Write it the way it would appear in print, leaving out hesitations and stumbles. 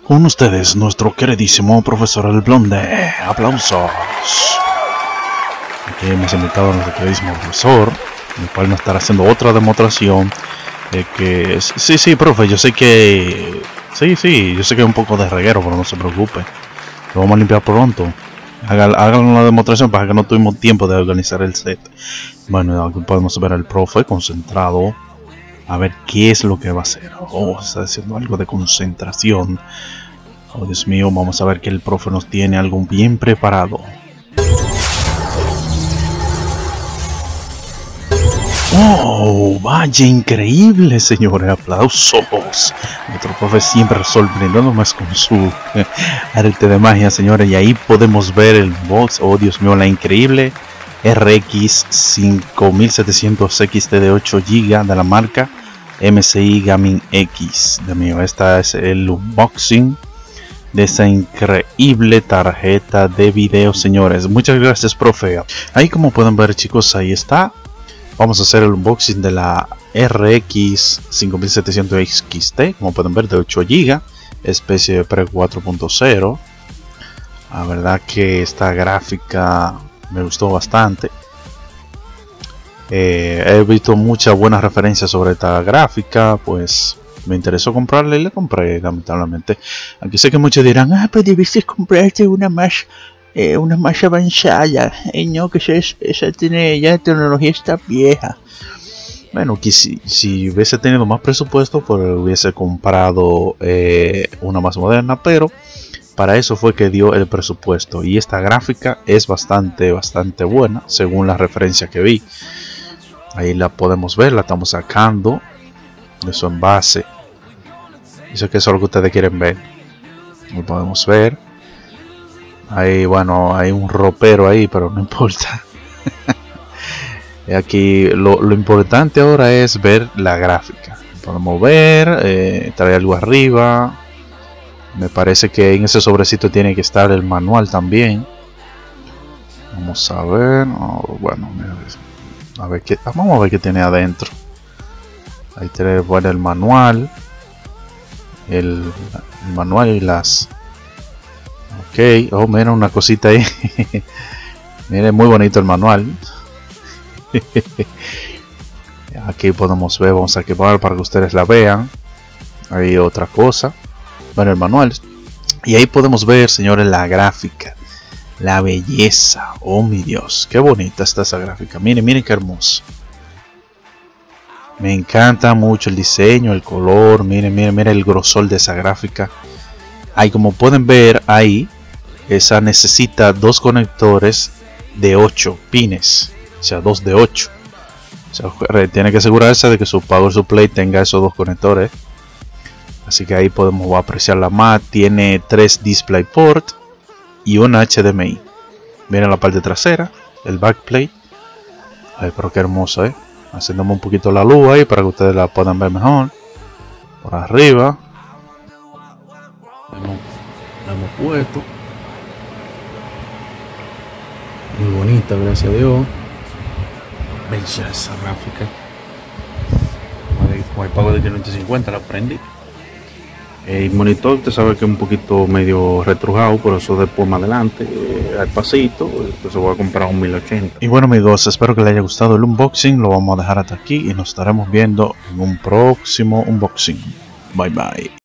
Con ustedes, nuestro queridísimo profesor El Blonde. Aplausos. Aquí hemos invitado a nuestro queridísimo profesor, el cual nos estará haciendo otra demostración de que... Sí, profe, yo sé que... Sí, yo sé que es un poco de reguero, pero no se preocupe. Lo vamos a limpiar pronto. Hagan una demostración para que no tuvimos tiempo de organizar el set. Bueno, aquí podemos ver al profe concentrado. A ver qué es lo que va a hacer. Oh, está haciendo algo de concentración. Oh, Dios mío, vamos a ver que el profe nos tiene algo bien preparado. Oh, vaya, increíble, señores. Aplausos. Nuestro profe siempre sorprendiéndonos con su arte de magia, señores. Y ahí podemos ver el box. Oh, Dios mío, la increíble RX 5700 XT de 8 GB de la marca MSI Gaming X. Dios mío, esta es el unboxing de esa increíble tarjeta de video, señores. Muchas gracias, profe. Ahí, como pueden ver, chicos, ahí está. Vamos a hacer el unboxing de la RX 5700 XT, como pueden ver, de 8 GB, especie de Pre 4.0. La verdad que esta gráfica me gustó bastante. He visto muchas buenas referencias sobre esta gráfica, pues me interesó comprarla y la compré, lamentablemente. Aquí sé que muchos dirán, pues debiste comprarte una más avanzada. No, que esa tiene, ya la tecnología está vieja. Bueno, que si hubiese tenido más presupuesto, pues hubiese comprado una más moderna, pero para eso fue que dio el presupuesto. Y esta gráfica es bastante buena, según la referencia que vi. Ahí la podemos ver, la estamos sacando de su envase. Dice que eso es lo que ustedes quieren ver. Lo podemos ver. Ahí, bueno, hay un ropero ahí, pero no importa. Aquí lo importante ahora es ver la gráfica. Podemos ver, trae algo arriba. Me parece que en ese sobrecito tiene que estar el manual también. Vamos a ver. Oh, bueno, vamos a ver qué tiene adentro. Ahí tiene, bueno, el manual. El manual y las... Ok, oh, mira una cosita ahí. Miren, muy bonito el manual. Aquí podemos ver, vamos a quemar para que ustedes la vean. Hay otra cosa. Bueno, el manual. Y ahí podemos ver, señores, la gráfica. La belleza. Oh, mi Dios, qué bonita está esa gráfica. Miren qué hermoso. Me encanta mucho el diseño, el color. Miren el grosor de esa gráfica. Ahí, como pueden ver ahí, esa necesita dos conectores de 8 pines, o sea, 2 de 8. O sea, tiene que asegurarse de que su Power Supply tenga esos dos conectores. Así que ahí podemos apreciarla más. Tiene 3 DisplayPort y una HDMI. Miren la parte trasera, el backplate. Ay, pero qué hermoso, haciéndome un poquito la luz ahí para que ustedes la puedan ver mejor. Por arriba la hemos puesto. Muy bonita, gracias a Dios. Bella esa gráfica. Con el pago de 550 la prendí. El monitor, usted sabe que es un poquito medio retrujado, por eso después más adelante, al pasito, entonces voy a comprar un 1080. Y bueno, amigos, espero que les haya gustado el unboxing. Lo vamos a dejar hasta aquí y nos estaremos viendo en un próximo unboxing. Bye bye.